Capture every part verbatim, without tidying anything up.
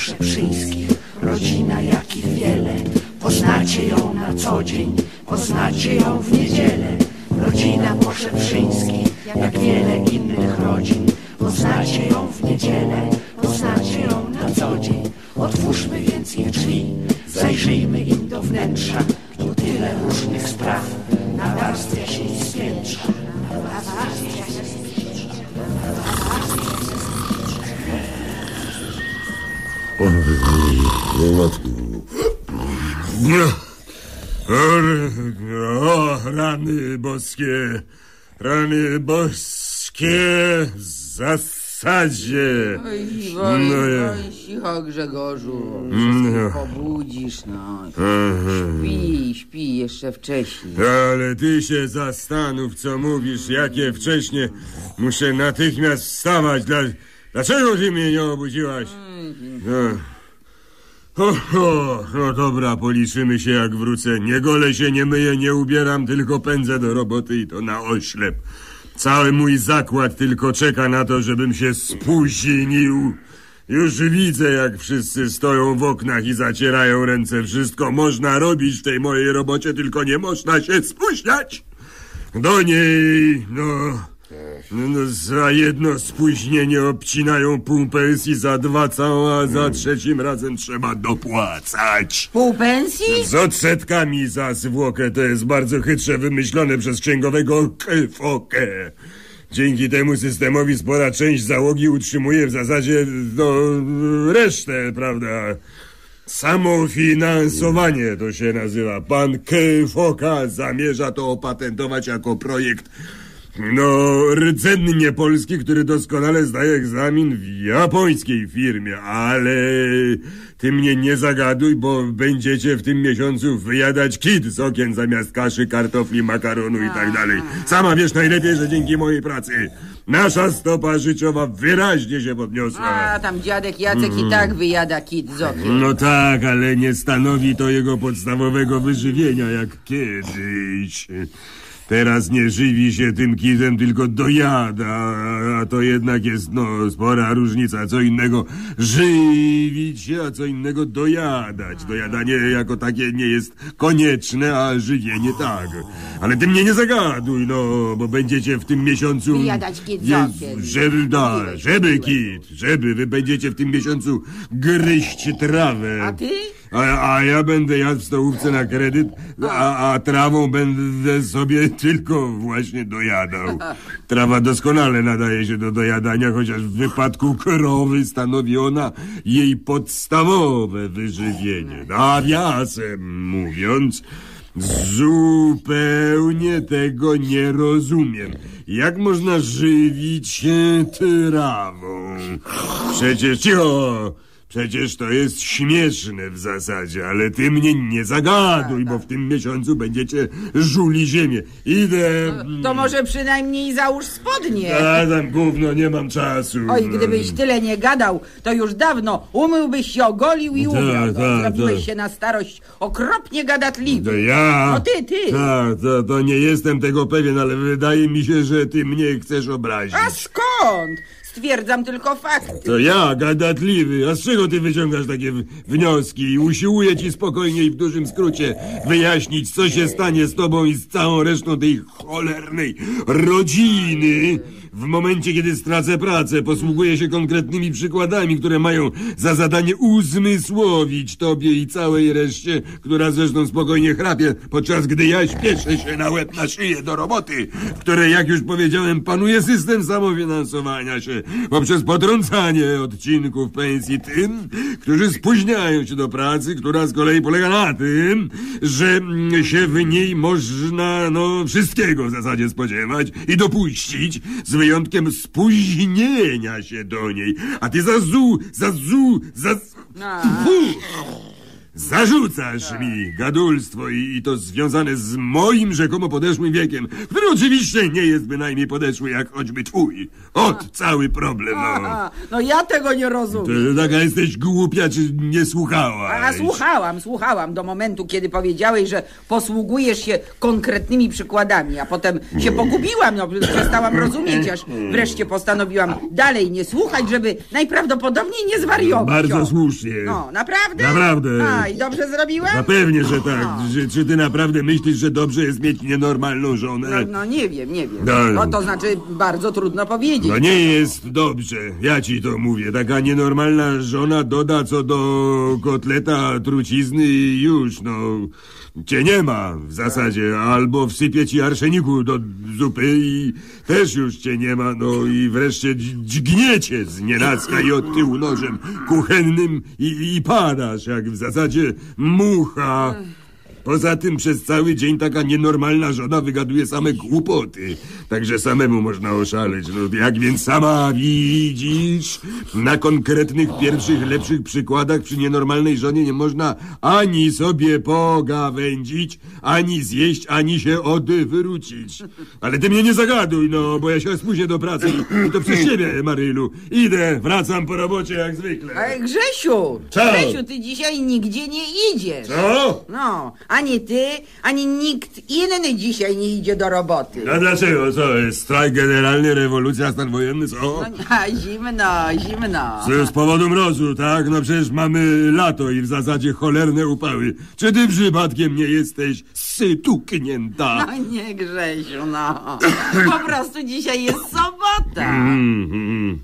Pokrzeprzyńskich, rodzina jakich wiele. Poznacie ją na co dzień, poznacie ją w niedzielę. Rodzina Pokrzeprzyńskich, jak wiele innych rodzin. Poznacie ją w niedzielę, poznacie ją na co dzień. Otwórzmy więc ich drzwi, zajrzyjmy im do wnętrza. Tu tyle różnych spraw nawarstwia się i spiętrza. O, rany boskie, rany boskie, w zasadzie. Oj, woj, No no, ja- oj, cicho, Grzegorzu, że No. się pobudzisz, no. Aha. Śpi, śpi jeszcze wcześniej. Ale ty się zastanów, co mówisz, jakie wcześnie. Muszę natychmiast wstawać. Dla... Dlaczego ty mnie nie obudziłaś? No. Ho, ho, no dobra, policzymy się jak wrócę. Nie golę się, nie myję, nie ubieram, tylko pędzę do roboty i to na oślep. Cały mój zakład tylko czeka na to, żebym się spóźnił. Już widzę, jak wszyscy stoją w oknach i zacierają ręce. Wszystko można robić w tej mojej robocie, tylko nie można się spóźniać. Do niej, no... No, za jedno spóźnienie obcinają pół pensji, za dwa całą, a za trzecim razem trzeba dopłacać. Pół pensji? Z odsetkami za zwłokę. To jest bardzo chytrze wymyślone przez księgowego Fokę. Dzięki temu systemowi spora część załogi utrzymuje w zasadzie no, resztę, prawda? Samofinansowanie to się nazywa. Pan Foka zamierza to opatentować jako projekt no, rdzennie polski, który doskonale zdaje egzamin w japońskiej firmie, ale ty mnie nie zagaduj, bo będziecie w tym miesiącu wyjadać kit z okien zamiast kaszy, kartofli, makaronu i tak dalej. Sama wiesz najlepiej, że dzięki mojej pracy nasza stopa życiowa wyraźnie się podniosła. A, tam dziadek Jacek i tak wyjada kit z okien. No tak, ale nie stanowi to jego podstawowego wyżywienia jak kiedyś. Teraz nie żywi się tym kitem, tylko dojada, a to jednak jest, no, spora różnica. Co innego żywić się, a co innego dojadać. Dojadanie jako takie nie jest konieczne, a żywienie tak. Ale ty mnie nie zagaduj, no, bo będziecie w tym miesiącu... Wyjadać kit z je- okien. Żeby, da, żeby kit, żeby, wy będziecie w tym miesiącu gryźć trawę. A ty? A, a ja będę jadł w stołówce na kredyt, a, a trawą będę sobie tylko właśnie dojadał. Trawa doskonale nadaje się do dojadania, chociaż w wypadku krowy stanowi ona jej podstawowe wyżywienie. Nawiasem mówiąc, zupełnie tego nie rozumiem. Jak można żywić się trawą? Przecież, cicho! Przecież to jest śmieszne w zasadzie, ale ty mnie nie zagaduj, bo w tym miesiącu będziecie żuli ziemię. Idę... To może przynajmniej załóż spodnie. A tam gówno, nie mam czasu. Oj, gdybyś tyle nie gadał, to już dawno umyłbyś się, ogolił i Tak, ubrał. tak, Zrobiłeś tak. się na starość okropnie gadatliwy. To ja... No ty, ty. Tak, to, to nie jestem tego pewien, ale wydaje mi się, że ty mnie chcesz obrazić. A skąd? Stwierdzam tylko fakty. To ja, gadatliwy, a z czego ty wyciągasz takie w- wnioski? I usiłuję ci spokojnie i w dużym skrócie wyjaśnić, co się stanie z tobą i z całą resztą tej cholernej rodziny w momencie, kiedy stracę pracę. Posługuję się konkretnymi przykładami, które mają za zadanie uzmysłowić tobie i całej reszcie, która zresztą spokojnie chrapie, podczas gdy ja śpieszę się na łeb na szyję do roboty, w której, jak już powiedziałem, panuje system samofinansowania się poprzez potrącanie odcinków pensji tym, którzy spóźniają się do pracy, która z kolei polega na tym, że mm, się w niej można, no, wszystkiego w zasadzie spodziewać i dopuścić, z wyjątkiem spóźnienia się do niej. A ty za zu, za zu, za... A. Fu. Zarzucasz mi gadulstwo i, i to związane z moim rzekomo podeszłym wiekiem, który oczywiście nie jest bynajmniej podeszły jak choćby twój. Ot, cały problem, no. Aha, no ja tego nie rozumiem. To taka jesteś głupia, czy nie słuchałaś? A słuchałam, słuchałam do momentu, kiedy powiedziałeś, że posługujesz się konkretnymi przykładami, a potem się pogubiłam, no przestałam rozumieć, aż wreszcie postanowiłam dalej nie słuchać, żeby najprawdopodobniej nie zwariować. Bardzo słusznie. No, naprawdę? Naprawdę. A, i dobrze zrobiłam? No pewnie, że tak. Czy, czy ty naprawdę myślisz, że dobrze jest mieć nienormalną żonę? No, no nie wiem, nie wiem. No. No to znaczy bardzo trudno powiedzieć. No nie jest dobrze, ja ci to mówię. Taka nienormalna żona doda co do kotleta trucizny i już, no... Cię nie ma w zasadzie, albo wsypie ci arszeniku do zupy i też już cię nie ma, no i wreszcie dźgniecie z nienacka i od tyłu nożem kuchennym i, i padasz jak w zasadzie mucha. Poza tym przez cały dzień taka nienormalna żona wygaduje same głupoty. Także samemu można oszaleć. No, jak więc sama widzisz, na konkretnych pierwszych, lepszych przykładach przy nienormalnej żonie nie można ani sobie pogawędzić, ani zjeść, ani się odwrócić. Ale ty mnie nie zagaduj, no, bo ja się spóźnię do pracy i to przez ciebie, Marylu. Idę, wracam po robocie jak zwykle. Ale Grzesiu, Co? Grzesiu, ty dzisiaj nigdzie nie idziesz. Co? No, ani ty, ani nikt inny dzisiaj nie idzie do roboty. A dlaczego? Co jest? Strajk generalny, rewolucja, stan wojenny, co? No, a, zimno, zimno. Z, z powodu mrozu, tak? No przecież mamy lato i w zasadzie cholerne upały. Czy ty przypadkiem nie jesteś sytuknięta? No nie, Grzesiu, no. Po prostu dzisiaj jest sobota. Mm, mm.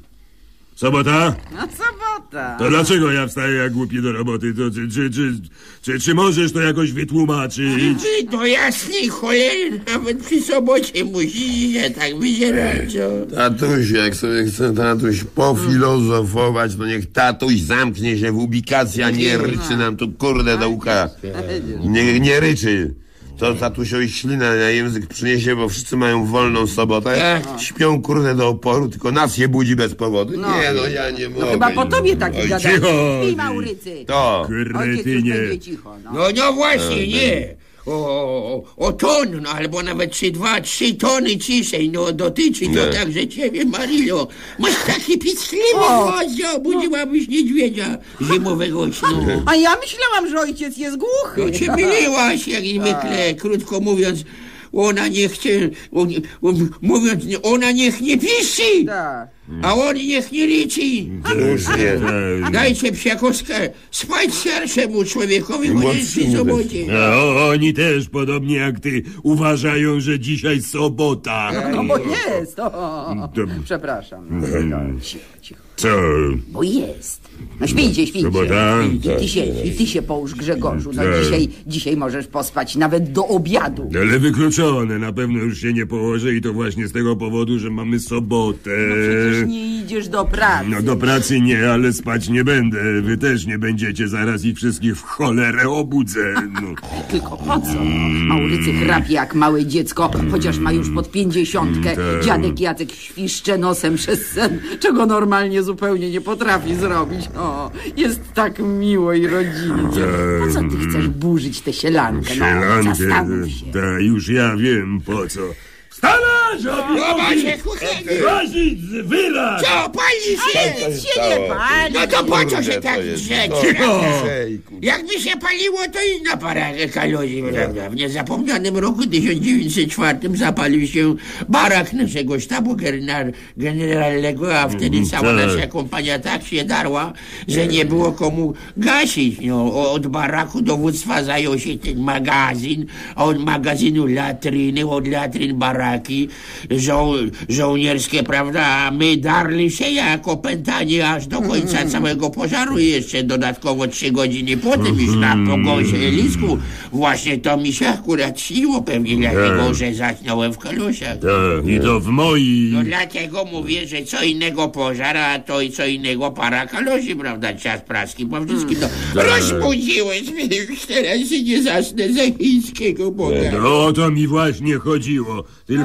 Sobota? No sobota. To dlaczego ja wstaję jak głupi do roboty? To, czy, czy, czy, czy, czy możesz to jakoś wytłumaczyć? Ty do jasnej cholery nawet przy sobocie musisz się tak wyzierać. Tatuś, jak sobie chce tatuś pofilozofować, to niech tatuś zamknie się w ubikacji, a nie ryczy nam tu kurde do ucha. Nie, nie ryczy. To tatusiowi ślinę na język przyniesie, bo wszyscy mają wolną sobotę. Śpią kurde do oporu, tylko nas je budzi bez powodu. No. Nie no, ja nie mogę. Chyba po tobie taki Oj, gadają. cicho. Śpi, Maurycy. To. Ojciec już Kretynie. będzie cicho, no. No, no właśnie, nie. O, o, o ton, no albo nawet trzy, dwa, trzy tony ciszej, no dotyczy to Nie. także ciebie, Marilo. Masz taki piskliwy O. głos, że obudziłabyś niedźwiedzia zimowego snu. A ja myślałam, że ojciec jest głuchy. No cię myliłaś, jak zwykle, krótko mówiąc. Ona nie chce, on, on, mówiąc, ona niech nie piszy, Tak. a on niech nie liczy. Różnie. Dajcie psiakowskę spać starszemu człowiekowi, bo jest przy sobocie. No, oni też, podobnie jak ty, uważają, że dzisiaj sobota. No bo jest. O, To- przepraszam. No, cicho, cicho. Co? Bo jest. No śpijcie, śpijcie. Sobota? I ty się, i ty się połóż, Grzegorzu. No Tak. dzisiaj, dzisiaj możesz pospać nawet do obiadu. Ale wykluczone, na pewno już się nie położę i to właśnie z tego powodu, że mamy sobotę. Przecież nie idziesz do pracy. No do pracy nie, ale spać nie będę. Wy też nie będziecie, zaraz ich wszystkich w cholerę obudzę. No. Tylko po co? Maurycy chrapie jak małe dziecko, chociaż ma już pod pięćdziesiątkę. Tak. Dziadek Jacek świszcze nosem przez sen, czego normalnie zupełnie nie potrafi zrobić. O, jest tak miło i rodzinnie. Po co ty chcesz burzyć tę sielankę? No, Sielankę, zastanów się. ta, już ja wiem po co. Wstać! No macie kuchenie. Razić, wylać! Co, pali się? Nic się nie pali. No to po co się Kurde, tak to jest- drzeć? Ojejku. Jakby się paliło, to inna para kalorii, prawda? W niezapomnianym roku tysiąc dziewięćset czwartym zapalił się barak naszego sztabu gener- generalnego, a wtedy cała tak. nasza kompania tak się darła, że nie było komu gasić. No, od baraku dowództwa zajął się ten magazyn, a od magazynu latryny, od latryn baraki żo- żołnierskie, prawda? A my darli się jak opętani aż do końca całego pożaru i jeszcze dodatkowo trzy godziny potem już na pogąsie lisku. Właśnie to mi się akurat śniło pewnie dlatego, że zasnąłem w kalusiach. Tak, i to w moich... No dlatego mówię, że co innego pożar, a to i co innego para kalosi, prawda? Czas praski po wszystkim. No, rozbudziłeś mnie już teraz i nie zasnę za chińskiego Boga. No o to mi właśnie chodziło. Tylko jeden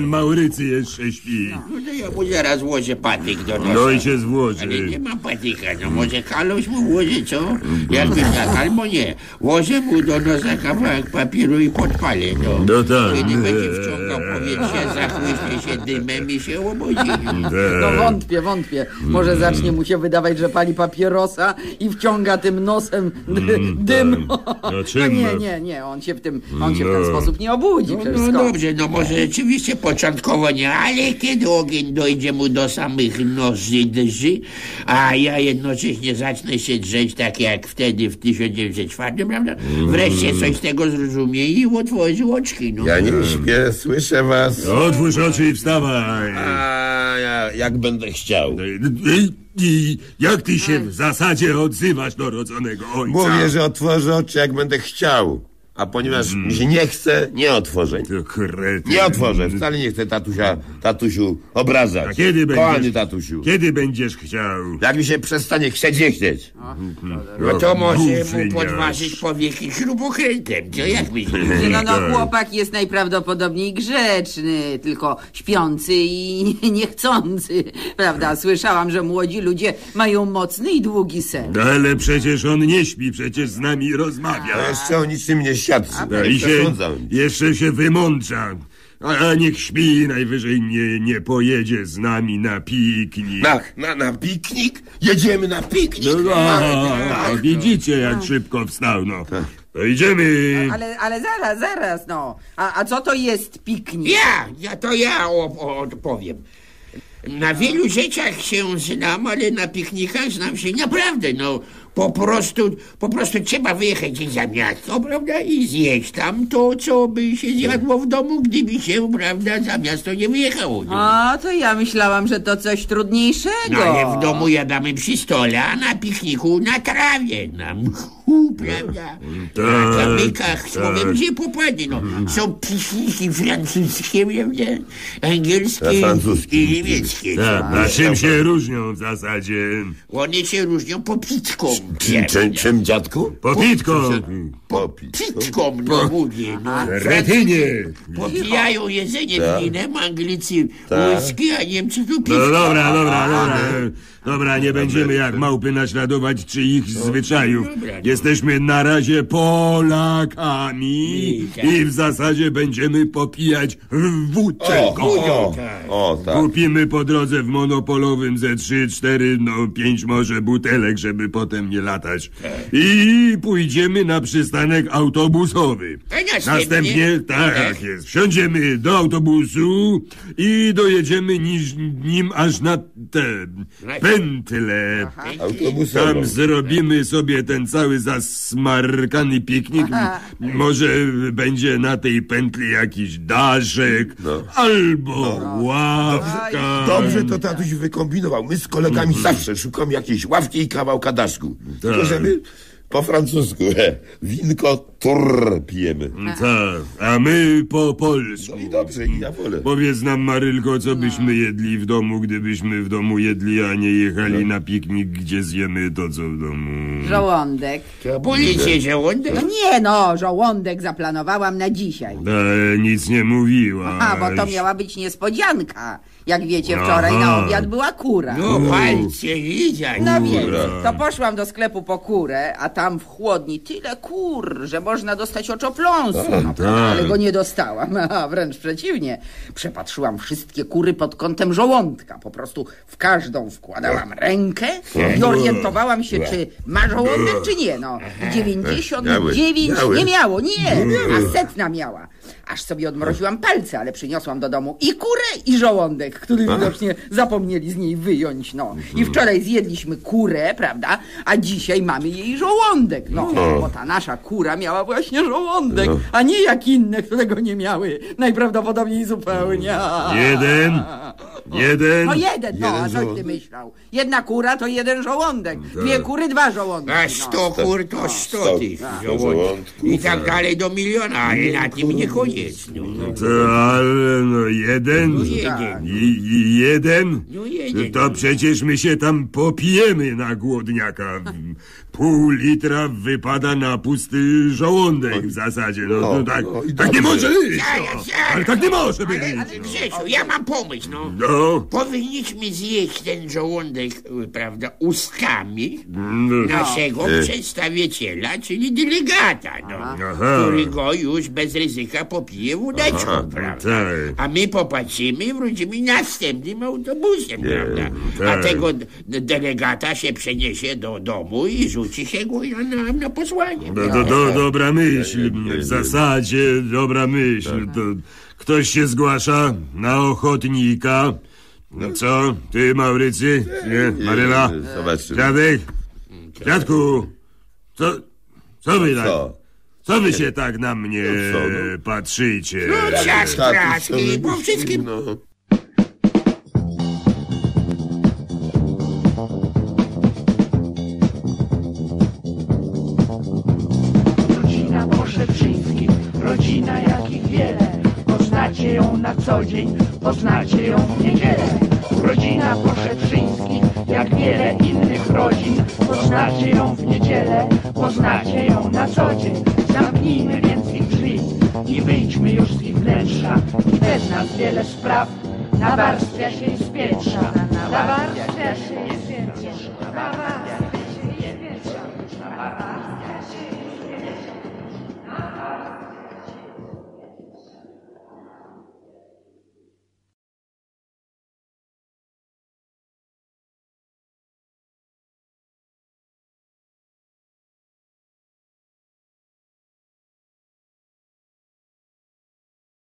ten Maurycy jeszcze śpi. No to ja mu zaraz włożę patyk do nosa. No i się złoży. Ale nie mam patyka, no może kaloś mu włoży, co? Jakby tak, albo nie. Włożę mu do nosa kawałek papieru i podpalę, no. No tak. Kiedy będzie wciągał powietrze, zachłyśnie się dymem i się obudzi. No wątpię, wątpię. Może zacznie mu się wydawać, że pali papierosa i wciąga tym nosem dy, dym. No czym? No nie, nie, nie, on się w tym, on się w ten No. sposób nie obudzi. No, Przecież no skąd? dobrze, no może rzeczywiście początkowo nie, ale kiedy ogień dojdzie mu do samych noży drży, a ja jednocześnie zacznę się drzeć tak jak wtedy w tysiąc dziewięćset czwartym, prawda? Wreszcie coś z tego zrozumie i otworzy oczki, no. Ja nie śpię, słyszę was. Otwórz oczy i wstawaj. A ja, jak będę chciał. I, i jak ty się w zasadzie odzywasz do rodzonego ojca? Mówię, że otworzę oczy, jak będę chciał. A ponieważ mi się nie chce, nie otworzę. To krety. Nie otworzę, wcale nie chcę tatusia, tatusiu obrażać. A kiedy Kochany będziesz? tatusiu. Kiedy będziesz chciał? Jak mi się przestanie chcieć, nie chcieć. No to może Głupieniarz. mu podważyć powieki śrubokrętem, co jak myślisz? Nie, No, no, Tak. chłopak jest najprawdopodobniej grzeczny, tylko śpiący i niechcący, prawda? Słyszałam, że młodzi ludzie mają mocny i długi sen. No ale przecież on nie śpi, przecież z nami rozmawia. To jeszcze o niczym nie świadczy. No Nie i się, przesądzam. jeszcze się wymądrza. A, a niech śpi, najwyżej nie, nie pojedzie z nami na piknik. Na, na, na piknik? Jedziemy na piknik? No, a, Tak, a, widzicie, jak szybko wstał, no. To idziemy. Ale, ale zaraz, zaraz, no. A, a co to jest piknik? Ja, ja to ja o- o- odpowiem. Na wielu rzeczach się znam, ale na piknikach znam się naprawdę, no. Po prostu, po prostu trzeba wyjechać za miasto, prawda, i zjeść tam to, co by się zjadło w domu, gdyby się, prawda, za miasto nie wyjechało. No. A, to ja myślałam, że to coś trudniejszego. No ale w domu jadamy przy stole, a na pikniku na trawie, na mchu, prawda? Na kamykach, słowem, gdzie popadnie, no. Są pikniki francuskie, prawda? Angielskie A francuskie. i niemieckie. Tak, na czym się różnią w zasadzie? One się różnią po pitką. Czym, czym, czym, dziadku? Popitką. Po pitku. Pitką, no mówię, no. Retynie. Popijają jedzenie Tak. winem, Anglicy Tak. whisky, a Niemcy tu piwko. No dobra, dobra, dobra. Dobra, nie będziemy jak małpy naśladować czyich zwyczajów. Jesteśmy na razie Polakami i w zasadzie będziemy popijać wódkę. O, o, tak. Kupimy po drodze w monopolowym ze trzy, cztery, no pięć może butelek, żeby potem nie latać. I pójdziemy na przystanek autobusowy. A następnie? Następnie, tak jest, wsiądziemy do autobusu i dojedziemy niż, nim aż na te pętle. Autobusowo. Tam zrobimy sobie ten cały zasmarkany piknik. Może będzie na tej pętli jakiś daszek albo ławka. Dobrze to tatuś wykombinował. My z kolegami zawsze szukamy jakiejś ławki i kawałka daszku. Tylko żeby po francusku. he, Winko tur pijemy. Tak, a my po polsku. No i dobrze, i ja wolę. Powiedz nam, Marylko, co byśmy jedli w domu, gdybyśmy w domu jedli, a nie jechali na piknik, gdzie zjemy to, co w domu. Żołądek. To boli cię żołądek? No nie no, żołądek zaplanowałam na dzisiaj. E, nic nie mówiła. A, bo to miała być niespodzianka. Jak wiecie, wczoraj Aha. na obiad była kura. No palce lizać. No więc, to poszłam do sklepu po kurę, a tam w chłodni tyle kur, że można dostać oczopląsu. No, tak. ale go nie dostałam, a wręcz przeciwnie. Przepatrzyłam wszystkie kury pod kątem żołądka. Po prostu w każdą wkładałam rękę i orientowałam się, czy ma żołądek, czy nie. No, dziewięćdziesiąt dziewięć Miały. nie miało, nie, a setna miała. Aż sobie odmroziłam palce, ale przyniosłam do domu i kurę, i żołądek, który widocznie zapomnieli z niej wyjąć, no. I wczoraj zjedliśmy kurę, prawda, a dzisiaj mamy jej żołądek, no. Bo ta nasza kura miała właśnie żołądek, a nie jak inne, które go nie miały. Najprawdopodobniej zupełnie. Jeden, Jeden. No jeden, no, a Jeden coś ty żołądek. myślał? Jedna kura to jeden żołądek, dwie kury, dwa żołądki. A no. sto kur to sto tych żołądków. żołądków. I tak dalej do miliona, ale na tym nie koniec. No, no. To, ale no jeden. No jeden. I, i jeden? No jeden. To przecież my się tam popijemy na głodniaka. Pół litra wypada na pusty żołądek w zasadzie. No, no tak, no i tak nie dobrze. może być. Zaraz, No. zaraz. Ale tak nie może być. Ale, ale Grzesiu, ja mam pomysł, no. No. Powinniśmy zjeść ten żołądek, y, prawda, ustami No. naszego przedstawiciela, czyli delegata, no, Aha. który go już bez ryzyka popije wódeczką, prawda? tak. A my popatrzymy i wrócimy następnym autobusem, prawda? A tak. tego d- delegata się przeniesie do domu i rzuci się go na, na posłanie. Do, do, do, dobra myśl, w zasadzie dobra myśl. To ktoś się zgłasza na ochotnika. No co, ty Maurycy? Nie, Maryla? Zobaczcie. Dziadek? Dziadku? Co, co wy tak? Co? Co wy się tak na mnie No co, no? patrzycie? No czas Tatuś, pracy, to bo my- wszystkim... No. Rodzina Poszeprzyńskich, rodzina jakich wiele. Poznacie ją na co dzień, poznacie ją w niedzielę. Rodzina Poszeprzyńskich, jak wiele innych rodzin. Poznacie ją w niedzielę, poznacie ją na co dzień. Zamknijmy więc ich drzwi i wyjdźmy już z ich wnętrza. I bez nas wiele spraw nawarstwia się i spiętrza. Nawarstwia się i spiętrza.